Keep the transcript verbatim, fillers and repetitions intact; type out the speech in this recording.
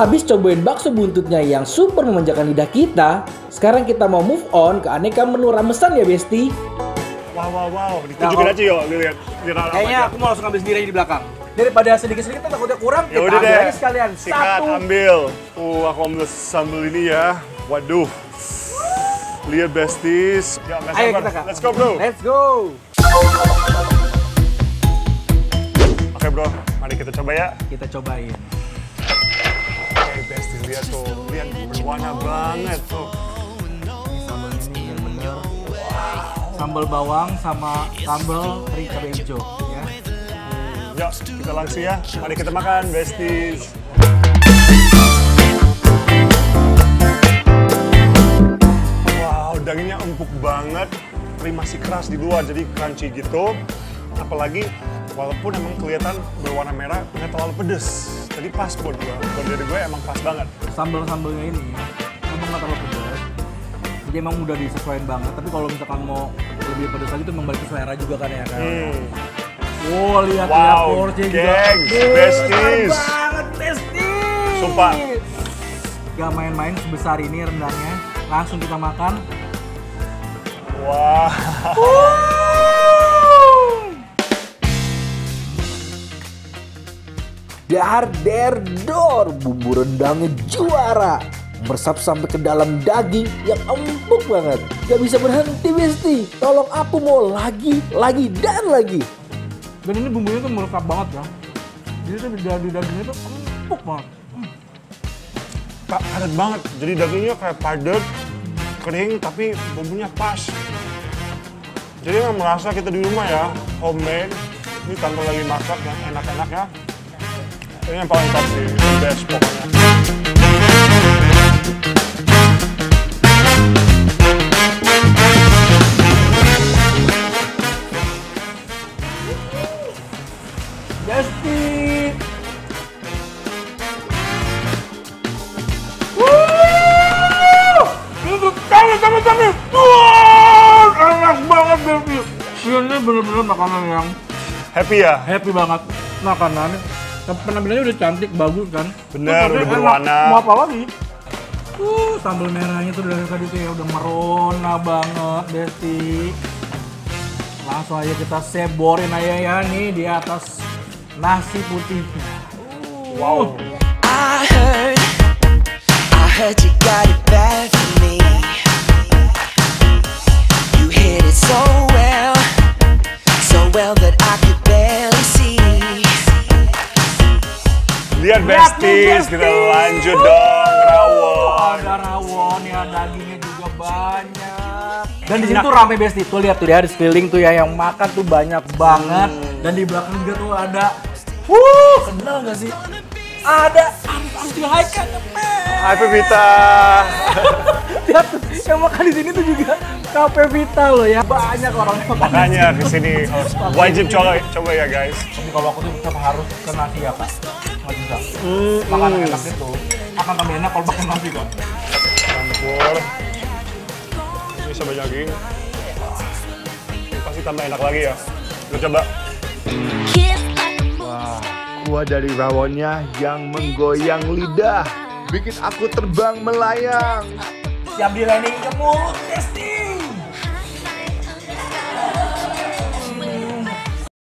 Abis cobain bakso buntutnya yang super memanjakan lidah kita, sekarang kita mau move on ke aneka menu ramesan ya Besti. Wow, wow, wow. Ditunjukin aja yuk, lihat. Kayaknya aku mau langsung ambil sendiri di belakang. Daripada sedikit-sedikit takutnya kurang, Ya kita udah ambil deh. aja sekalian. Sikat, Satu. ambil. Uh, aku ambil sambal ini ya. Waduh. Lihat besties. Ya, nggak Ayo sabar. kita Kak. Let's go bro. Let's go. Oke bro, mari kita coba ya. Kita cobain. Oke besties, lihat tuh. Lihat berwarna banget tuh. Sambal ini bener-bener sambal bawang sama sambal teri cabai hijau ya. Yuk, kita langsung ya. Mari kita makan besties. Wow, dagingnya empuk banget. Tapi masih keras di luar, jadi crunchy gitu. Apalagi walaupun emang kelihatan berwarna merah, nggak terlalu pedes. Jadi pas buat gue. Buat dari gue emang pas banget. Sambal-sambalnya ini emang nggak terlalu pedas. Jadi emang udah disesuaikan banget. Tapi kalau misalkan mau lebih pedas lagi itu membalik selera juga kan ya kan. Hmm. Wow, lihat Wow, ya porsinya juga. gengs, Besar besties. banget, besties. Sumpah. Gak main-main sebesar ini rendangnya. Langsung kita makan. Wah. Dar der dor, bumbu rendangnya juara. Meresap sampai ke dalam daging yang empuk banget. Gak bisa berhenti Besti. Tolong aku mau lagi, lagi, dan lagi. Dan ini bumbunya tuh meresap banget ya. Jadi tuh di di dagingnya tuh empuk banget. Hmm. Pak, padat banget. Jadi dagingnya kayak padat, kering, tapi bumbunya pas. Jadi nggak merasa kita di rumah ya, homemade. Ini tanpa lagi masak yang enak-enak ya. Ini yang paling top sih, the best pokoknya. Besti. Ini tangan, tangan, tangan. Wah, enak banget Besti. Ini bener-bener makanan yang Happy ya? happy banget. Makanannya, penampilannya udah cantik, bagus kan? Bener, Terus udah enak. berwarna. Mau apa lagi? Uh, sambal merahnya tuh dari tadi tuh ya udah merona banget, Besti. Langsung aja kita seborin aja ya nih di atas nasi putihnya. Uh. Wow. I heard, I heard you got it bad for me. You hit it so well, so well that I could barely see. Lihat Lihat nih, besties, kita besties. lanjut dong, rawon. Ada rawon ya, dagingnya juga banyak. Dan di sini tuh rame Besti, tuh lihat tuh ya di sekeliling tuh ya yang makan tuh banyak banget. Dan di belakang juga tuh ada, wuh, kenal nggak sih? Ada Arif juga Haikal. Hai Pevita. Lihat tuh, yang makan di sini tuh juga Cafe Vita loh ya. Banyak orang yang makan. Makanya kesini harus wajib coba, coba ya guys. Tapi kalau aku tuh tetap harus ke nasi ya Kak. Nggak bisa. Makanan enak itu akan tambah enak kalau pakai nasi kan. Campur. Ini sama daging. Ini pasti tambah enak lagi ya. Kita coba. Wah, kuah dari rawonnya yang menggoyang lidah, bikin aku terbang melayang. Siap di landing ke mulut Besti.